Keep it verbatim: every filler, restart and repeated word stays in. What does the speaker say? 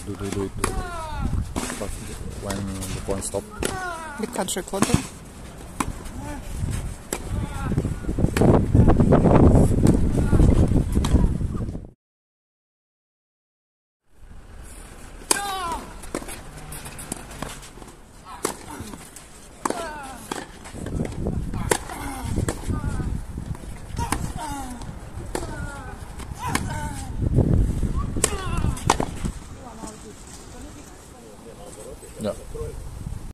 do, do, do it, do it. But when the point stopped. The country closer.